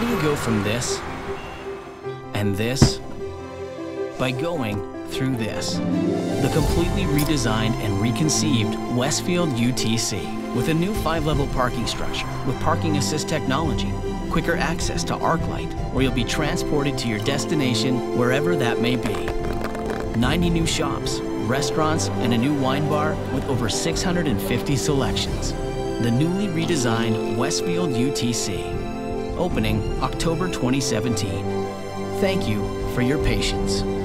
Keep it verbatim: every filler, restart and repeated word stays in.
do you go from this and this? By going through this. The completely redesigned and reconceived Westfield U T C with a new five-level parking structure with parking assist technology, quicker access to ArcLight, where you'll be transported to your destination wherever that may be. ninety new shops, restaurants, and a new wine bar with over six hundred fifty selections. The newly redesigned Westfield U T C, opening October twenty seventeen. Thank you for your patience.